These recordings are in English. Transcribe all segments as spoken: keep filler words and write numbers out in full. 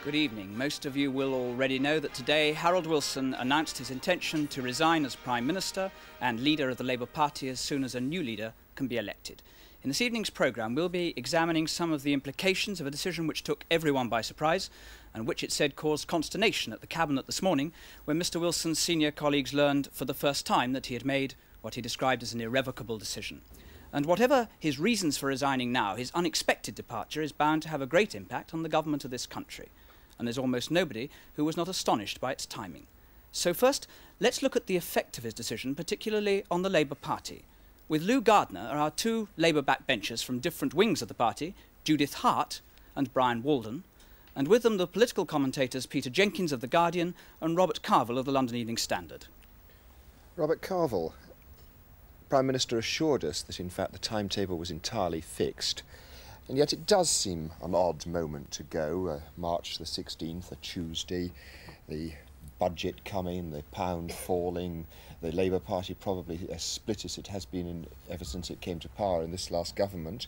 Good evening. Most of you will already know that today Harold Wilson announced his intention to resign as Prime Minister and leader of the Labour Party as soon as a new leader can be elected. In this evening's programme, we'll be examining some of the implications of a decision which took everyone by surprise and which it said caused consternation at the Cabinet this morning when Mr Wilson's senior colleagues learned for the first time that he had made what he described as an irrevocable decision. And whatever his reasons for resigning now, his unexpected departure is bound to have a great impact on the government of this country. And there's almost nobody who was not astonished by its timing. So first, let's look at the effect of his decision, particularly on the Labour Party. With Llew Gardner are our two Labour backbenchers from different wings of the party, Judith HART and Brian WALDEN, and with them the political commentators Peter Jenkins of The Guardian and Robert CARVEL of the London Evening Standard. Robert CARVEL, Prime Minister assured us that in fact the timetable was entirely fixed. And yet it does seem an odd moment to go, uh, March the sixteenth, a Tuesday, the budget coming, the pound falling, the Labour Party probably as split as it has been in, ever since it came to power in this last government.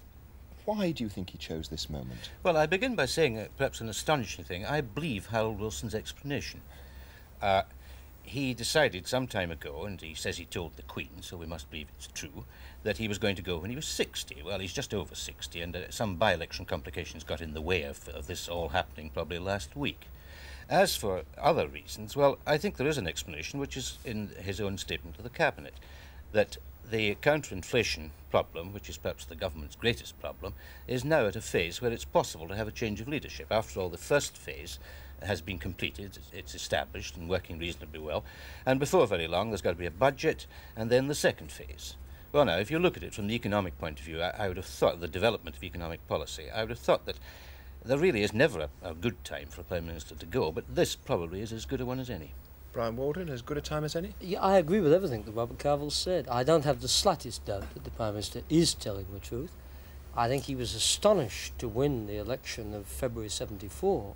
Why do you think he chose this moment? Well, I begin by saying uh, perhaps an astonishing thing. I believe Harold Wilson's explanation. Uh, he decided some time ago, and he says he told the Queen, so we must believe it's true, that he was going to go when he was sixty. Well, he's just over sixty, and uh, some by-election complications got in the way of, of this all happening probably last week. As for other reasons, well, I think there is an explanation, which is in his own statement to the Cabinet, that the counter-inflation problem, which is perhaps the government's greatest problem, is now at a phase where it's possible to have a change of leadership. After all, the first phase has been completed, it's established and working reasonably well, and before very long there's got to be a budget, and then the second phase. Well now, if you look at it from the economic point of view, I, I would have thought, the development of economic policy, I would have thought that there really is never a, a good time for a Prime Minister to go, but this probably is as good a one as any. Brian Walden, as good a time as any? Yeah, I agree with everything that Robert CARVEL said. I don't have the slightest doubt that the Prime Minister is telling the truth. I think he was astonished to win the election of February seventy-four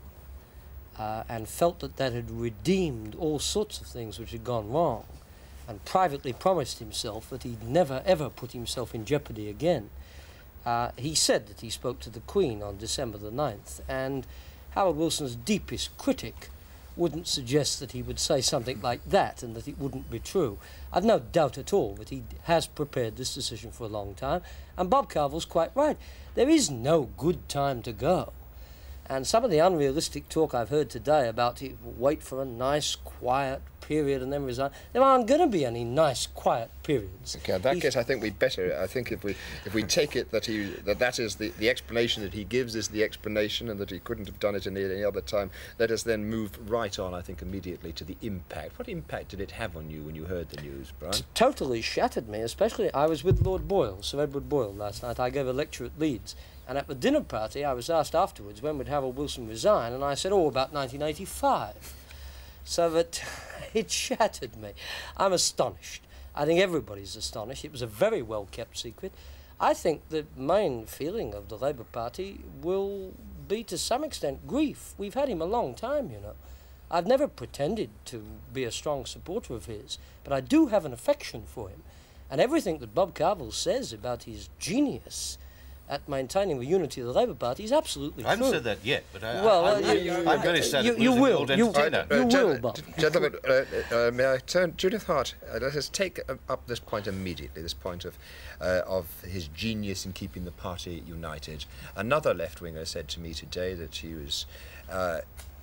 uh, and felt that that had redeemed all sorts of things which had gone wrong, and privately promised himself that he'd never ever put himself in jeopardy again. Uh, he said that he spoke to the Queen on December the ninth, and Harold Wilson's deepest critic wouldn't suggest that he would say something like that and that it wouldn't be true. I've no doubt at all that he has prepared this decision for a long time, and Bob CARVEL's quite right. There is no good time to go. And some of the unrealistic talk I've heard today about it, wait for a nice, quiet period and then resign. There aren't going to be any nice, quiet periods. Okay, in that He's case, I think we'd better. I think if we if we take it that he that that is the the explanation that he gives is the explanation, and that he couldn't have done it in any other time. Let us then move right on. I think immediately to the impact. What impact did it have on you when you heard the news, Brian? It totally shattered me. Especially, I was with Lord Boyle, Sir Edward Boyle, last night. I gave a lecture at Leeds. And at the dinner party, I was asked afterwards, when would Harold Wilson resign? And I said, oh, about nineteen eighty-five. So that it shattered me. I'm astonished. I think everybody's astonished. It was a very well-kept secret. I think the main feeling of the Labour Party will be, to some extent, grief. We've had him a long time, you know. I've never pretended to be a strong supporter of his, but I do have an affection for him. And everything that Bob CARVEL says about his genius at maintaining the unity of the Labour Party is absolutely I haven't true. said that yet, but I, well, I, uh, I, you, I, I'm very sad you, at you losing will, the old you, entertainer. you gen will, Bob. Gentlemen, uh, uh, may I turn Judith Hart? Uh, let us take uh, up this point immediately. This point of uh, of his genius in keeping the party united. Another left-winger said to me today that he was uh,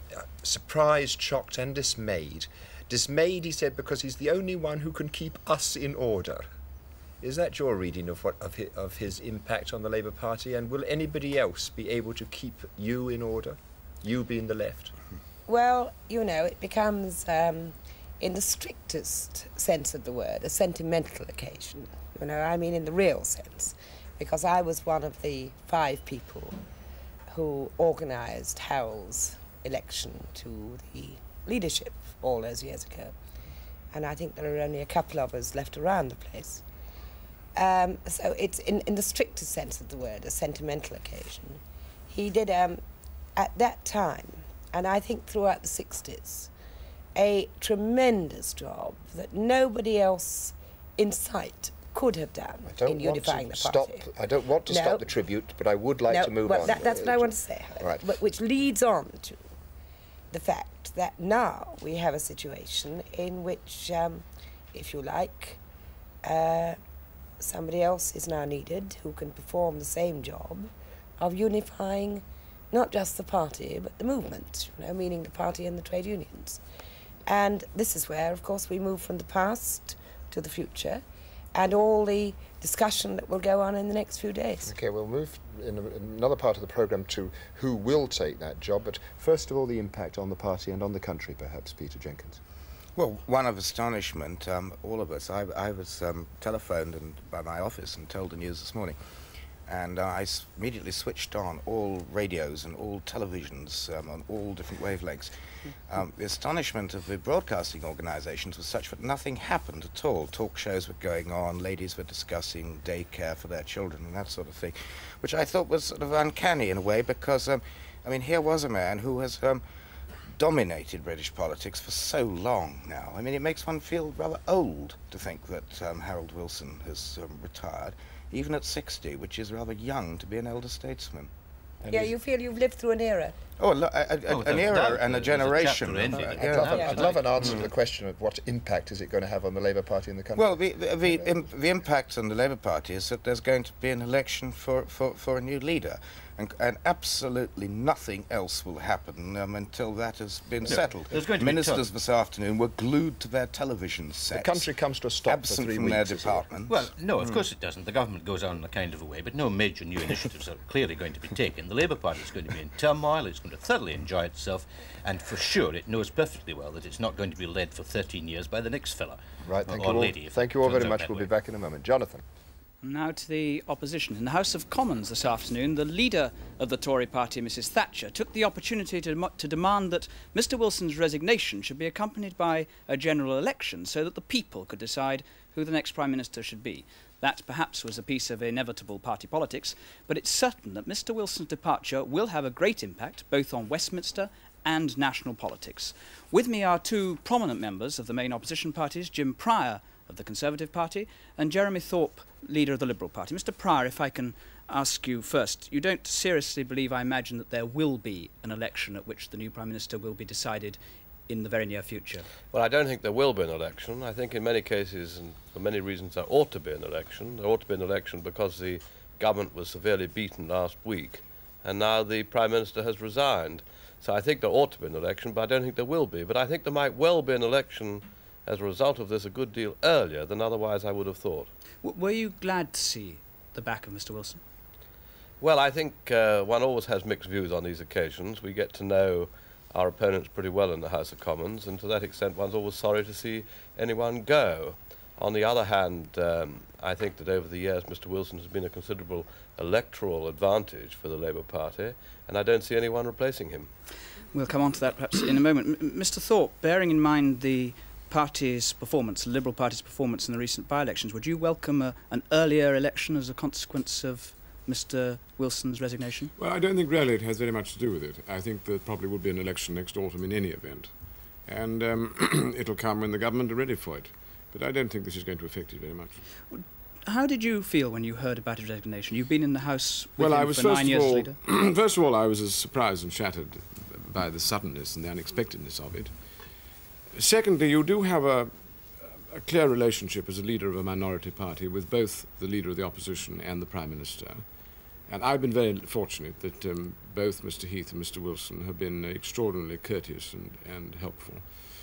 surprised, shocked, and dismayed. Dismayed, he said, because he's the only one who can keep us in order. Is that your reading of what of his, of his impact on the Labour Party? And will anybody else be able to keep you in order? You being the left? Well, you know, it becomes, um, in the strictest sense of the word, a sentimental occasion. You know, I mean in the real sense, because I was one of the five people who organised Harold's election to the leadership all those years ago. And I think there are only a couple of us left around the place. Um, so it's, in, in the strictest sense of the word, a sentimental occasion. He did, um, at that time, and I think throughout the sixties, a tremendous job that nobody else in sight could have done I don't in unifying want the to party. stop. I don't want to No. stop the tribute, but I would like no, to move well, on. That, that's uh, what I want to say, however, Right. but which leads on to the fact that now we have a situation in which, um, if you like, uh, somebody else is now needed who can perform the same job of unifying not just the party but the movement, you know, meaning the party and the trade unions. And this is where, of course, we move from the past to the future and all the discussion that will go on in the next few days. Okay, we'll move in, a, in another part of the programme to who will take that job, but first of all the impact on the party and on the country, perhaps, Peter Jenkins. Well, one of astonishment, um, all of us. I, I was um, telephoned and, by my office and told the news this morning, and uh, I s immediately switched on all radios and all televisions um, on all different wavelengths. Um, the astonishment of the broadcasting organisations was such that nothing happened at all. Talk shows were going on, ladies were discussing daycare for their children and that sort of thing, which I thought was sort of uncanny in a way because, um, I mean, here was a man who has um, dominated British politics for so long now. I mean, it makes one feel rather old to think that um, Harold Wilson has um, retired, even at sixty, which is rather young to be an elder statesman. And Yeah, is- you feel you've lived through an era. Oh, lo- a, a, Oh, an without era doubt, and a there's a generation. chapter ended. Uh, I'd, yeah. love, Yeah. I'd love an answer to the question of what impact is it going to have on the Labour Party in the country. Well, the, the, the, im the impact on the Labour Party is that there's going to be an election for, for, for a new leader, and, and absolutely nothing else will happen um, until that has been settled. there's going to be Ministers ton- this afternoon were glued to their television sets. the country comes to a stop for absent three from weeks. their is it? departments. Well, no, of course it doesn't. The government goes on in a kind of a way, but no major new initiatives are clearly going to be taken. The Labour Party is going to be in turmoil, it's going to thoroughly enjoy itself, and for sure it knows perfectly well that it's not going to be led for thirteen years by the next fella. Right, thank or you all, lady, if thank it you all turns very out much. that We'll way. be back in a moment. Jonathan. Now to the opposition. In the House of Commons this afternoon, the leader of the Tory party, Missus Thatcher, took the opportunity to, dem to demand that Mr Wilson's resignation should be accompanied by a general election so that the people could decide who the next Prime Minister should be. That perhaps was a piece of inevitable party politics, but it's certain that Mr Wilson's departure will have a great impact both on Westminster and national politics. With me are two prominent members of the main opposition parties, Jim Pryor of the Conservative Party and Jeremy Thorpe, leader of the Liberal Party. Mister Pryor, if I can ask you first, you don't seriously believe, I imagine, that there will be an election at which the new Prime Minister will be decided in the very near future? Well, I don't think there will be an election. I think in many cases, and for many reasons, there ought to be an election. There ought to be an election because the government was severely beaten last week, and now the Prime Minister has resigned. So I think there ought to be an election, but I don't think there will be. But I think there might well be an election as a result of this a good deal earlier than otherwise I would have thought. W were you glad to see the back of Mister Wilson? Well, I think uh, one always has mixed views on these occasions. We get to know our opponents pretty well in the House of Commons, and to that extent one's always sorry to see anyone go. On the other hand, um, I think that over the years Mister Wilson has been a considerable electoral advantage for the Labour Party, and I don't see anyone replacing him. We'll come on to that perhaps in a moment. M Mister Thorpe, bearing in mind the party's performance, the Liberal Party's performance in the recent by-elections, would you welcome a, an earlier election as a consequence of Mister Wilson's resignation? Well, I don't think really it has very much to do with it. I think there probably would be an election next autumn in any event. And um, it'll come when the government are ready for it. But I don't think this is going to affect it very much. How did you feel when you heard about his resignation? You've been in the House with Well, him I was for first nine of years as all, leader. first of all, I was as surprised and shattered by the suddenness and the unexpectedness of it. Secondly, you do have a, a clear relationship as a leader of a minority party with both the leader of the opposition and the Prime Minister. And I've been very fortunate that um, both Mister Heath and Mister Wilson have been extraordinarily courteous and, and helpful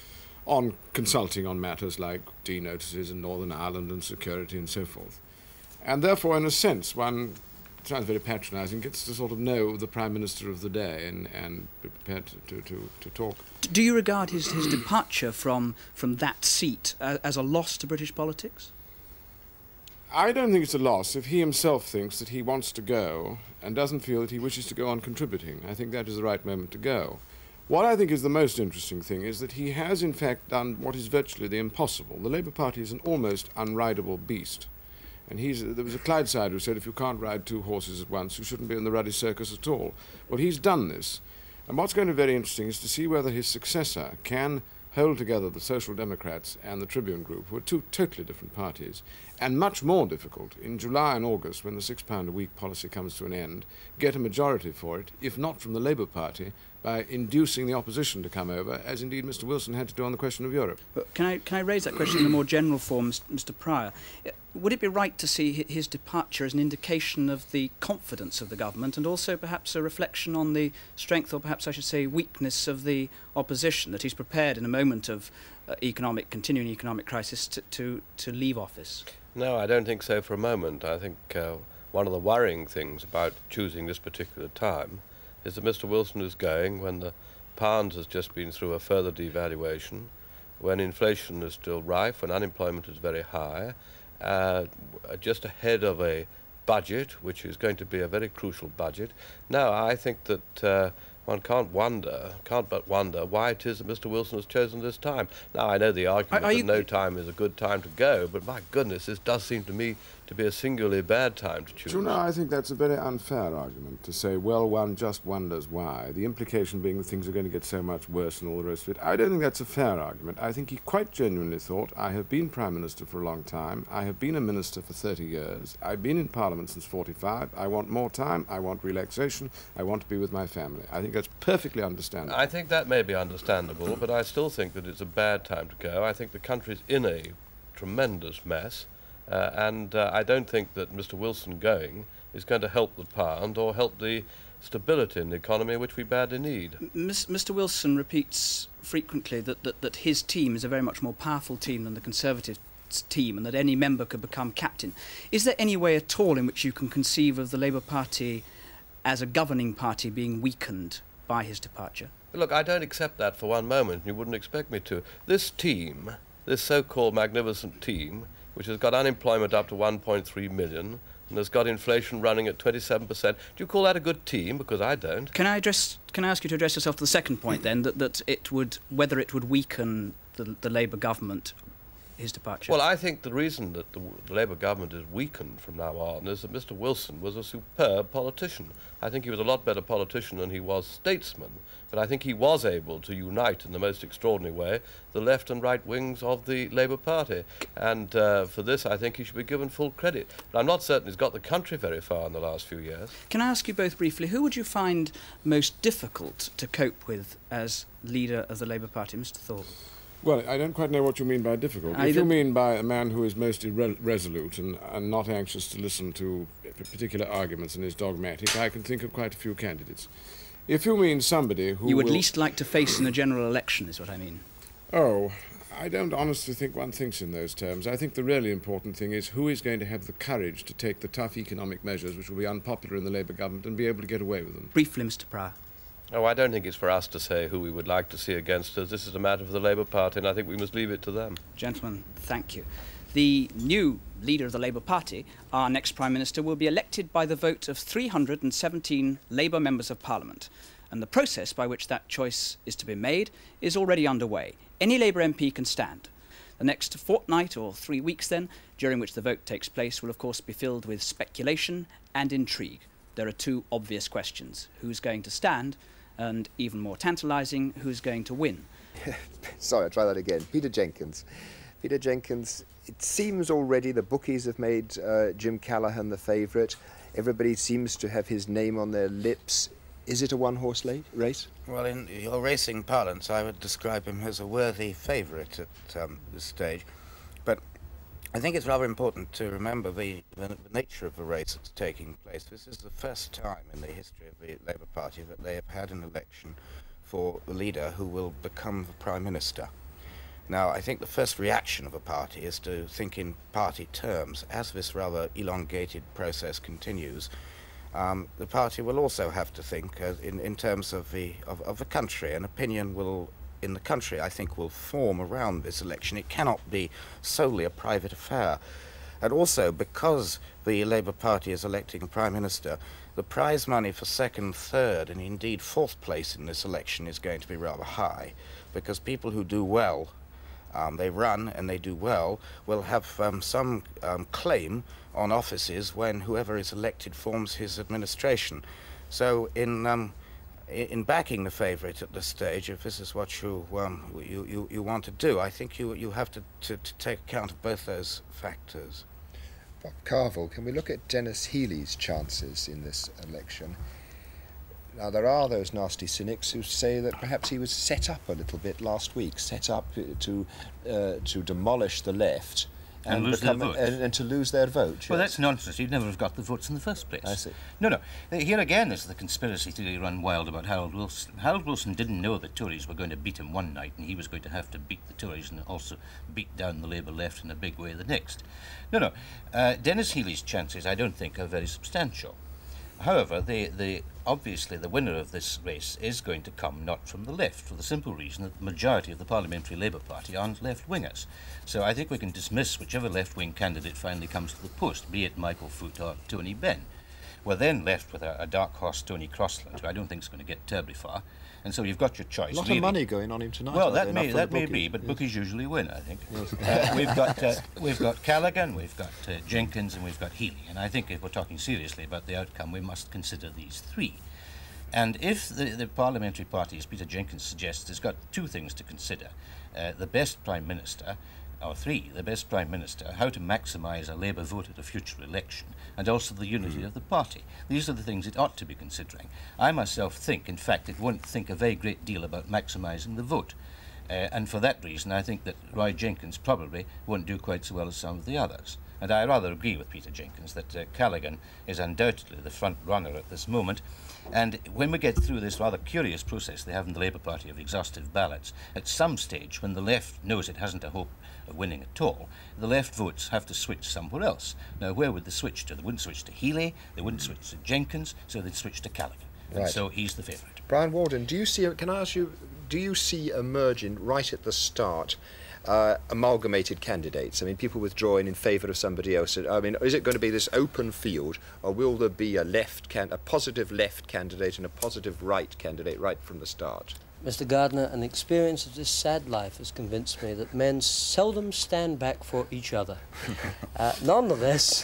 on consulting on matters like D-notices in Northern Ireland and security and so forth. And therefore, in a sense, one, it sounds very patronising, gets to sort of know the Prime Minister of the day and, and be prepared to, to, to, to talk. Do you regard his, his departure from, from that seat as, as a loss to British politics? I don't think it's a loss if he himself thinks that he wants to go and doesn't feel that he wishes to go on contributing. I think that is the right moment to go. What I think is the most interesting thing is that he has in fact done what is virtually the impossible. The Labour Party is an almost unrideable beast. And he's, there was a Clydeside who said if you can't ride two horses at once, you shouldn't be in the ruddy circus at all. Well, he's done this. And what's going to be very interesting is to see whether his successor can hold together the Social Democrats and the Tribune Group, who are two totally different parties, and much more difficult in July and August, when the six pound a week policy comes to an end, get a majority for it, if not from the Labour Party, by inducing the opposition to come over, as indeed Mister Wilson had to do on the question of Europe. But can I, can I raise that question in a more general form, Mister Pryor? Would it be right to see his departure as an indication of the confidence of the government, and also perhaps a reflection on the strength, or perhaps I should say weakness, of the opposition, that he's prepared in a moment of uh, economic, continuing economic crisis to, to, to leave office? No, I don't think so for a moment. I think uh, one of the worrying things about choosing this particular time is that Mister Wilson is going when the pound has just been through a further devaluation, when inflation is still rife, when unemployment is very high, uh, just ahead of a budget, which is going to be a very crucial budget. Now, I think that uh, one can't wonder, can't but wonder why it is that Mister Wilson has chosen this time. Now, I know the argument Are, are that you... no time is a good time to go, but my goodness, this does seem to me to be a singularly bad time to choose. Do you know, I think that's a very unfair argument to say, well, one just wonders why. The implication being that things are going to get so much worse and all the rest of it. I don't think that's a fair argument. I think he quite genuinely thought, I have been Prime Minister for a long time, I have been a Minister for thirty years, I've been in Parliament since forty-five, I want more time, I want relaxation, I want to be with my family. I think that's perfectly understandable. I think that may be understandable, but I still think that it's a bad time to go. I think the country's in a tremendous mess. Uh, and uh, I don't think that Mister Wilson going is going to help the pound or help the stability in the economy, which we badly need. Mister Wilson repeats frequently that, that, that his team is a very much more powerful team than the Conservative team, and that any member could become captain. Is there any way at all in which you can conceive of the Labour Party as a governing party being weakened by his departure? Look, I don't accept that for one moment. You wouldn't expect me to. This team, this so-called magnificent team, which has got unemployment up to one point three million and has got inflation running at twenty-seven percent. Do you call that a good team? Because I don't. Can I address? Can I ask you to address yourself to the second point then, that, that it would, whether it would weaken the, the Labour government, his departure? Well, I think the reason that the, the Labour government is weakened from now on is that Mister Wilson was a superb politician. I think he was a lot better politician than he was statesman, but I think he was able to unite in the most extraordinary way the left and right wings of the Labour Party, and uh, for this I think he should be given full credit. But I'm not certain he's got the country very far in the last few years. Can I ask you both briefly, who would you find most difficult to cope with as leader of the Labour Party, Mister Thorpe? Well, I don't quite know what you mean by difficult. I if you don't- mean by a man who is most irre- resolute and, and not anxious to listen to particular arguments and is dogmatic, I can think of quite a few candidates. If you mean somebody who You would will... least like to face in a general election, is what I mean. Oh, I don't honestly think one thinks in those terms. I think the really important thing is who is going to have the courage to take the tough economic measures which will be unpopular in the Labour government and be able to get away with them. Briefly, Mister Pryor. Oh, I don't think it's for us to say who we would like to see against us. This is a matter for the Labour Party, and I think we must leave it to them. Gentlemen, thank you. The new leader of the Labour Party, our next Prime Minister, will be elected by the vote of three hundred seventeen Labour members of Parliament. And the process by which that choice is to be made is already underway. Any Labour M P can stand. The next fortnight or three weeks then, during which the vote takes place, will of course be filled with speculation and intrigue. There are two obvious questions. Who's going to stand? And even more tantalising, who's going to win? Sorry, I'll try that again. Peter Jenkins. Peter Jenkins, it seems already the bookies have made uh, Jim Callaghan the favourite. Everybody seems to have his name on their lips. Is it a one-horse race? Well, in your racing parlance, I would describe him as a worthy favourite at um, this stage. But I think it's rather important to remember the, the, the nature of the race that's taking place. This is the first time in the history of the Labour Party that they have had an election for the leader who will become the Prime Minister. Now, I think the first reaction of a party is to think in party terms. As this rather elongated process continues, um, the party will also have to think uh, in, in terms of the, of, of the country. An opinion will in the country, I think, will form around this election. It cannot be solely a private affair. And also, because the Labour Party is electing a Prime Minister, the prize money for second, third, and indeed fourth place in this election is going to be rather high, because people who do well, um, they run and they do well, will have um, some um, claim on offices when whoever is elected forms his administration. So in... Um, in backing the favourite at this stage, if this is what you um, you, you, you want to do, I think you, you have to, to, to take account of both those factors. Bob Carvell, can we look at Dennis Healey's chances in this election? Now, there are those nasty cynics who say that perhaps he was set up a little bit last week, set up to, uh, to demolish the left And, and lose become, their votes. And, and to lose their vote. Well, yes. that's nonsense. You'd never have got the votes in the first place. I see. No, no. Here again is the conspiracy theory run wild about Harold Wilson. Harold Wilson didn't know the Tories were going to beat him one night, and he was going to have to beat the Tories and also beat down the Labour left in a big way the next. No, no. Uh, Dennis Healey's chances, I don't think, are very substantial. However, they, they, obviously the winner of this race is going to come not from the left, for the simple reason that the majority of the Parliamentary Labour Party aren't left-wingers. So I think we can dismiss whichever left-wing candidate finally comes to the post, be it Michael Foot or Tony Benn. We're then left with a, a dark horse, Tony Crossland, who I don't think is going to get terribly far. And so you've got your choice. A lot really. of money going on him tonight. Well, that there, may that may bookie. be, but yes. bookies usually win, I think. Yes. uh, we've got uh, we've got Callaghan, we've got uh, Jenkins, and we've got Healey. And I think if we're talking seriously about the outcome, we must consider these three. And if the, the parliamentary party, as Peter Jenkins suggests, has got two things to consider: uh, the best prime minister, or three, the best prime minister, how to maximise a Labour vote at a future election, and also the unity mm. of the party. These are the things it ought to be considering. I myself think, in fact, it won't think a very great deal about maximising the vote. Uh, and for that reason, I think that Roy Jenkins probably won't do quite so well as some of the others. And I rather agree with Peter Jenkins that uh, Callaghan is undoubtedly the front runner at this moment. And when we get through this rather curious process they have in the Labour Party of exhaustive ballots, at some stage when the left knows it hasn't a hope of winning at all, the left votes have to switch somewhere else. Now, where would they switch to? They wouldn't switch to Healey, they wouldn't switch to Jenkins, so they'd switch to Callaghan. Right. And so he's the favourite. Brian Walden, do you see, can I ask you, do you see emerging right at the start uh, amalgamated candidates? I mean, people withdrawing in favour of somebody else. I mean, is it going to be this open field, or will there be a left, can a positive left candidate and a positive right candidate right from the start? Mister Gardner, an experience of this sad life has convinced me that men seldom stand back for each other. uh, nonetheless,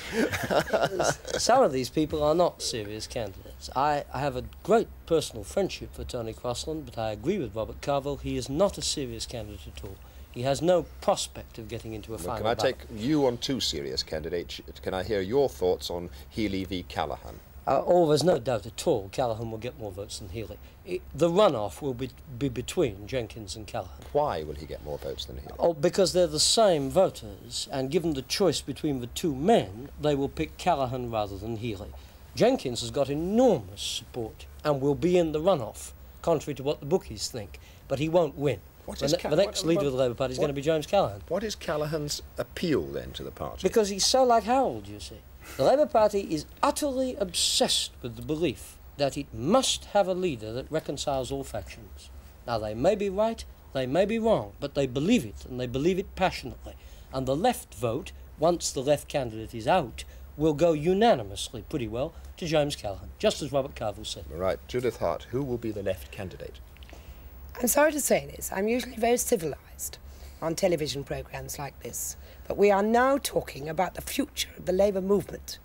some of these people are not serious candidates. I, I have a great personal friendship for Tony Crossland, but I agree with Robert Carvell. He is not a serious candidate at all. He has no prospect of getting into a Well, final can I ballot. take you on two serious candidates? Can I hear your thoughts on Healey v Callaghan? Uh, oh, there's no doubt at all Callaghan will get more votes than Healey. It, the runoff will be, be between Jenkins and Callaghan. Why will he get more votes than Healey? Oh, because they're the same voters, and given the choice between the two men, they will pick Callaghan rather than Healey. Jenkins has got enormous support and will be in the runoff, contrary to what the bookies think, but he won't win. What the, is ne Ca the next what, leader what, of the Labour Party is what, going to be James Callaghan. What is Callaghan's appeal then to the party? Because he's so like Harold, you see. The Labour Party is utterly obsessed with the belief that it must have a leader that reconciles all factions. Now, they may be right, they may be wrong, but they believe it, and they believe it passionately. And the left vote, once the left candidate is out, will go unanimously, pretty well, to James Callaghan, just as Robert Carvell said. Right, Judith Hart, who will be the left candidate? I'm sorry to say this, I'm usually very civilised on television programmes like this, but we are now talking about the future of the Labour movement.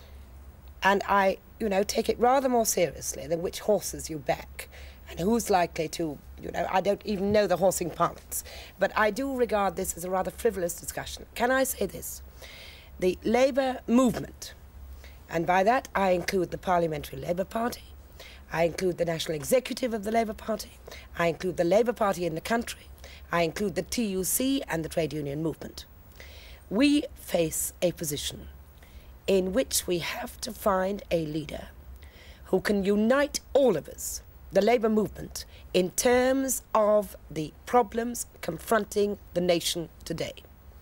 And I, you know, take it rather more seriously than which horses you back and who's likely to, you know, I don't even know the horsing parlance. But I do regard this as a rather frivolous discussion. Can I say this? The Labour movement, and by that I include the Parliamentary Labour Party, I include the National Executive of the Labour Party, I include the Labour Party in the country, I include the T U C and the trade union movement. We face a position in which we have to find a leader who can unite all of us, the Labour movement, in terms of the problems confronting the nation today.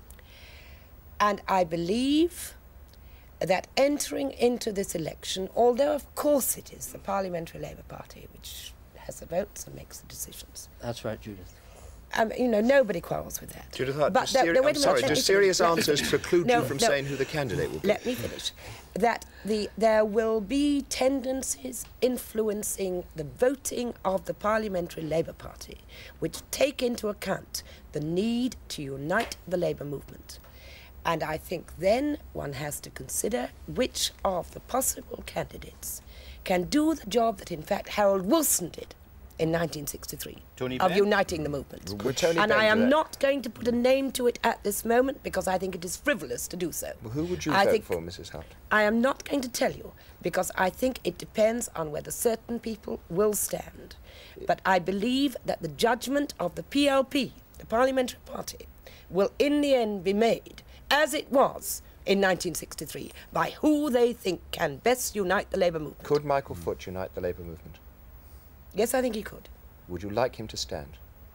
And I believe that entering into this election, although of course it is the Parliamentary Labour Party which has the votes and makes the decisions. That's right, Judith. Um, you know, nobody quarrels with that. Judith Hart, But do, the- seri no, wait a I'm minute, sorry, let do me serious finish. answers preclude No, you from no. saying who the candidate will be? Let me finish. That the, there will be tendencies influencing the voting of the Parliamentary Labour Party which take into account the need to unite the Labour movement. And I think then one has to consider which of the possible candidates can do the job that, in fact, Harold Wilson did in nineteen sixty-three, Tony of Benn? uniting the movement. Would Tony And Benn I do am that? not going to put a name to it at this moment because I think it is frivolous to do so. Well, who would you I vote think for, Missus Hart? I am not going to tell you because I think it depends on whether certain people will stand. But I believe that the judgment of the P L P, the Parliamentary Party, will in the end be made, as it was in nineteen sixty-three, by who they think can best unite the Labour movement. Could Michael Foot unite the Labour movement? Yes, I think he could. Would you like him to stand?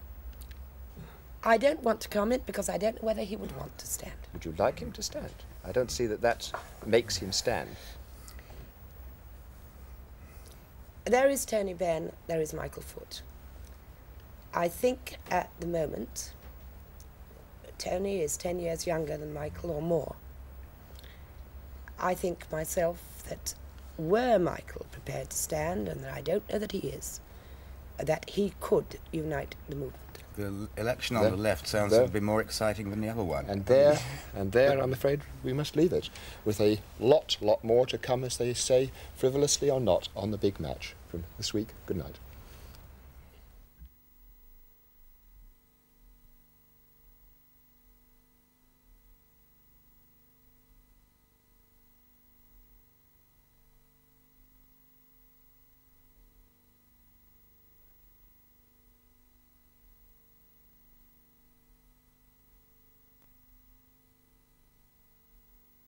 I don't want to comment because I don't know whether he would want to stand. Would you like him to stand? I don't see that that makes him stand. There is Tony Benn, there is Michael Foot. I think at the moment, Tony is ten years younger than Michael or more. I think myself that were Michael prepared to stand, and I don't know that he is, that he could unite the movement. The l- election on There- the left sounds there- to be more exciting than the other one. And there, and there, I'm afraid we must leave it, with a lot, lot more to come, as they say, frivolously or not, on the big match. From this week, good night.